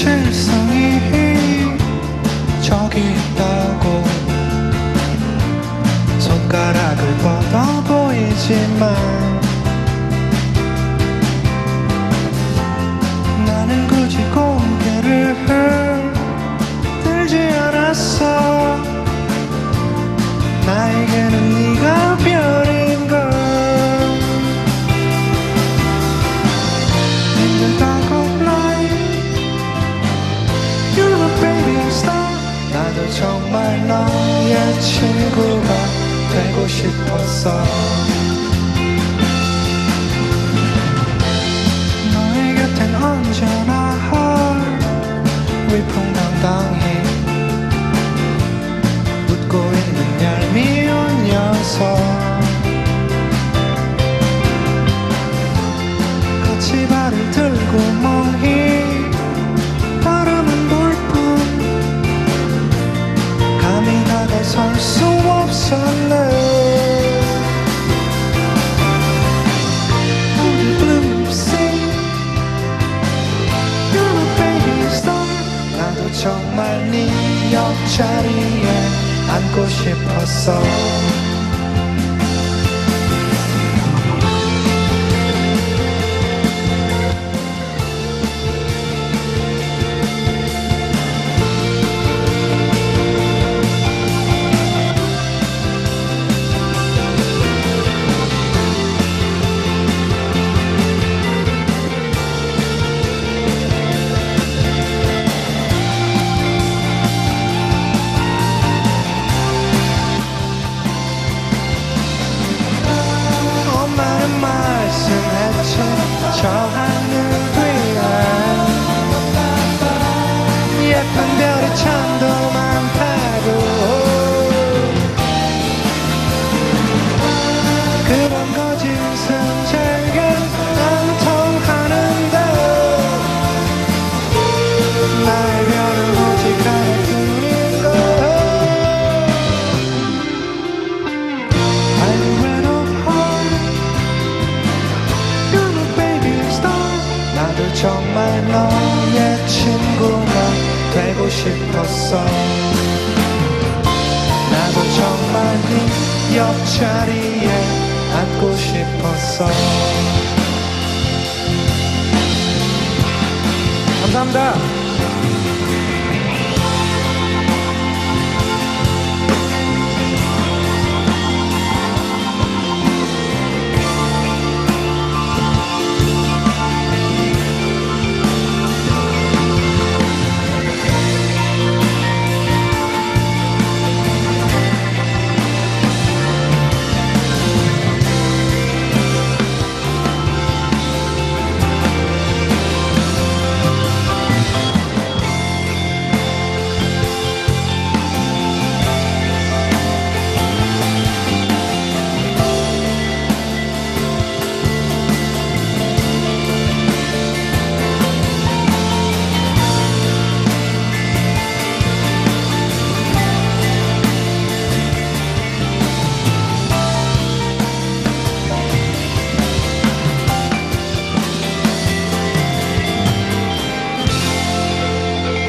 실성이 저기 있다고 손가락을 뻗어 보이지만 나는 굳이 고개를 들지 않았어. 나에게는 네가 별인걸. In the dark of night You're my baby star. 나도 정말 너의 친구가 되고 싶었어. 너의 곁엔 언제나 위풍당당히 웃고 있는 얄미운 녀석. 같이 발을 들고 멍히 바라만 볼 뿐 감히 다가설 수 없었네. 정말 네 옆자리에 앉고 싶었어. 말씀했지 저 하늘 위에 예쁜 별이 참도 많다고. 그런 거짓은 제게 안 통하는데 나의 별은 오직 하나뿐인걸. 정말 너의 친구가 되고 싶었어. 나도 정말 네 옆자리에 앉고 싶었어. 감사합니다.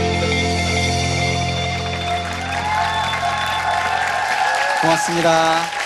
고맙습니다.